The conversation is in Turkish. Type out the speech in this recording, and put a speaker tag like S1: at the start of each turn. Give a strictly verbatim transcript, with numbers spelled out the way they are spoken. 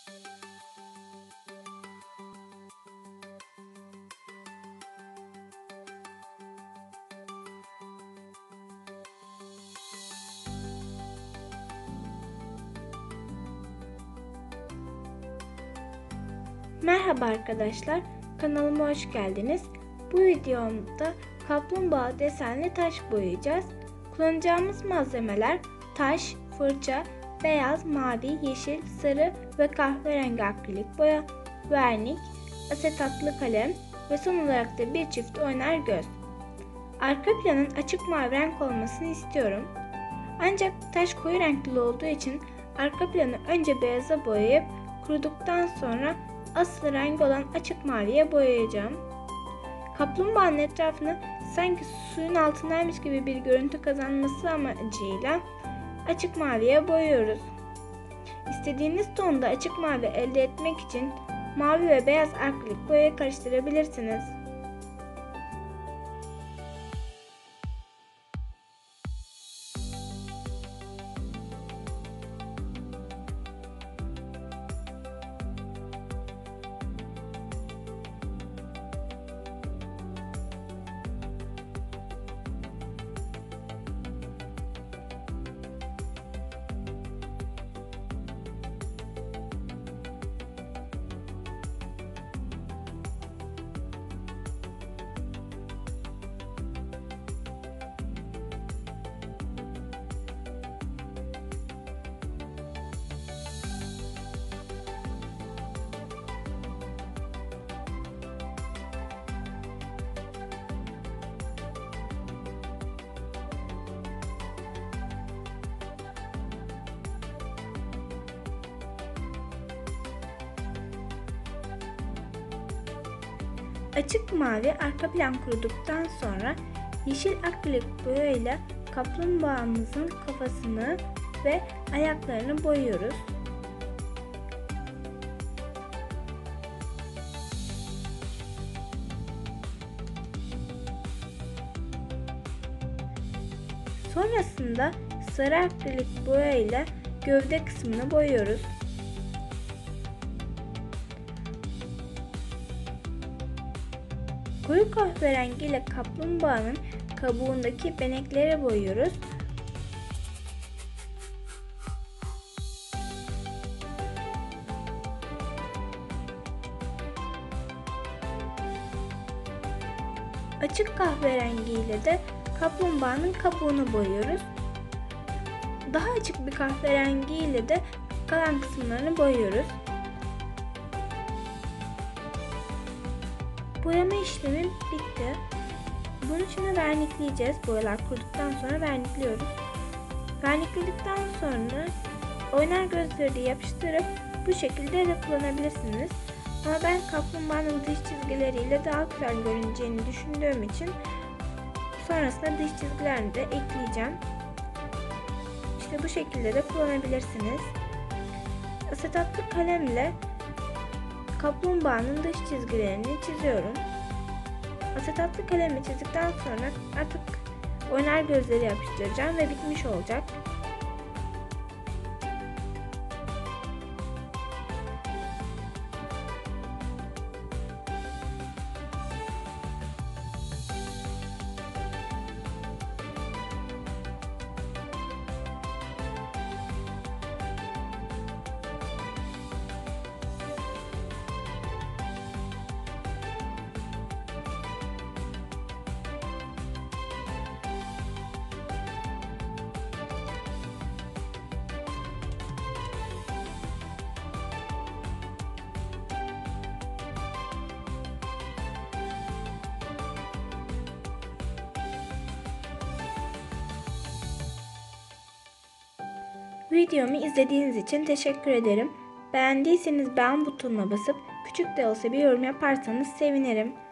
S1: Merhaba arkadaşlar, kanalıma hoş geldiniz. Bu videomda kaplumbağa desenli taş boyayacağız. Kullanacağımız malzemeler taş, fırça, beyaz, mavi, yeşil, sarı ve kahverengi akrilik boya, vernik, asetatlı kalem ve son olarak da bir çift oynar göz. Arka planın açık mavi renk olmasını istiyorum. Ancak taş koyu renkli olduğu için arka planı önce beyaza boyayıp kuruduktan sonra asıl rengi olan açık maviye boyayacağım. Kaplumbağanın etrafını sanki suyun altındaymış gibi bir görüntü kazanması amacıyla açık maviye boyuyoruz. İstediğiniz tonda açık mavi elde etmek için mavi ve beyaz akrilik boyayı karıştırabilirsiniz. Açık mavi arka plan kuruduktan sonra yeşil akrilik boyayla kaplumbağamızın kafasını ve ayaklarını boyuyoruz. Sonrasında sarı akrilik boyayla gövde kısmını boyuyoruz. Koyu kahverengi ile kaplumbağanın kabuğundaki benekleri boyuyoruz. Açık kahverengi ile de kaplumbağanın kabuğunu boyuyoruz. Daha açık bir kahverengi ile de kalan kısımlarını boyuyoruz. Boyama işlemi bitti. Bunu şimdi vernikleyeceğiz. Boyalar kuruduktan sonra vernikliyoruz. Vernikledikten sonra oynar gözleri de yapıştırıp bu şekilde de kullanabilirsiniz. Ama ben kaplumbağanın dış çizgileriyle daha güzel görüneceğini düşündüğüm için sonrasında dış çizgilerini de ekleyeceğim. İşte bu şekilde de kullanabilirsiniz. Asetatlı kalemle kaplumbağanın dış çizgilerini çiziyorum. Asetatlı kalemle çizdikten sonra artık oynar gözleri yapıştıracağım ve bitmiş olacak. Videomu izlediğiniz için teşekkür ederim. Beğendiyseniz beğen butonuna basıp küçük de olsa bir yorum yaparsanız sevinirim.